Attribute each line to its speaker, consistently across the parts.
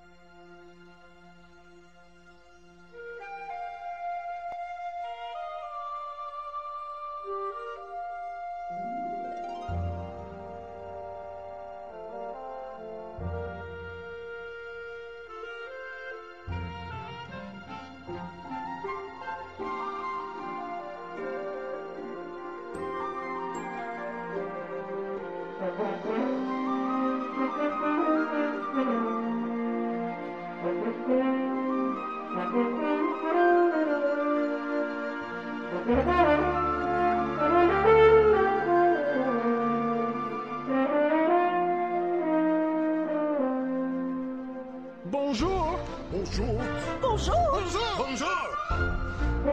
Speaker 1: Bonjour.
Speaker 2: Bonjour.
Speaker 3: Bonjour.
Speaker 2: Bonjour. Bonjour.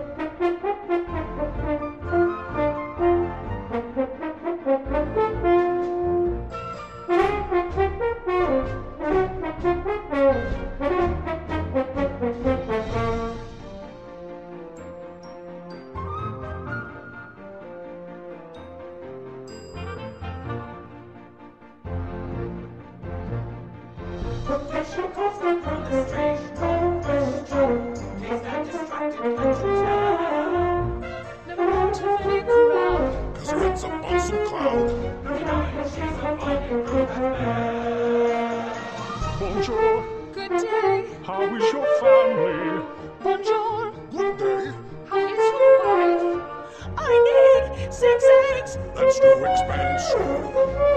Speaker 1: Bonjour.
Speaker 3: Good day.
Speaker 1: How is your family?
Speaker 3: Bonjour.
Speaker 2: Good day.
Speaker 3: How is your wife? I need 6 eggs.
Speaker 2: That's too expensive.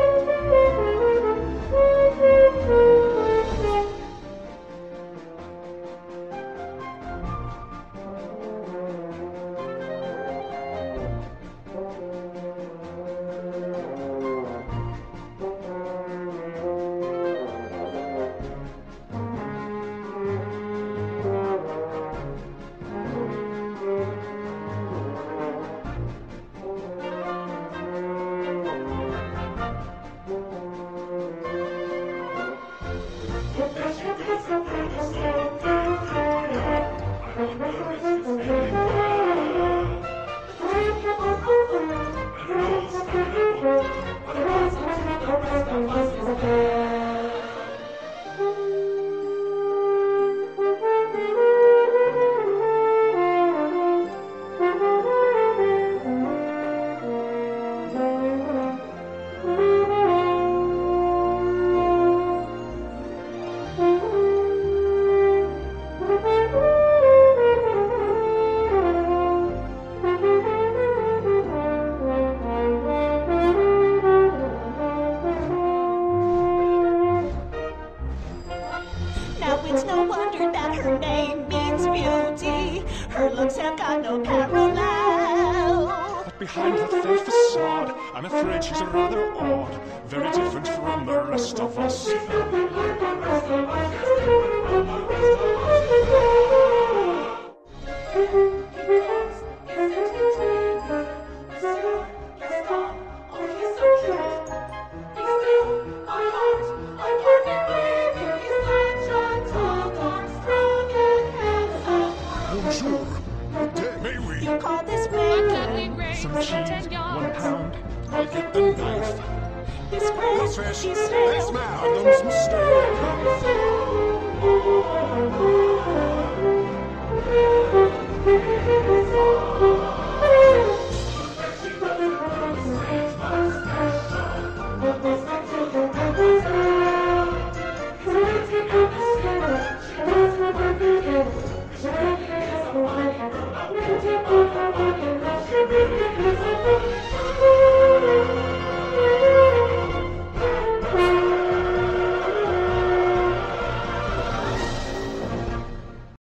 Speaker 3: It's no wonder that her name means beauty. Her looks have got no parallel.
Speaker 1: But behind her fair facade, I'm afraid she's rather odd. Very different from the rest of us.
Speaker 2: Bonjour. Good day. May we?
Speaker 3: You call this bacon?
Speaker 1: Some cheese, 1 pound.
Speaker 2: I'll get the knife.
Speaker 3: This
Speaker 2: The
Speaker 3: bread,
Speaker 2: fish.
Speaker 3: she
Speaker 2: This
Speaker 3: says.
Speaker 2: man, some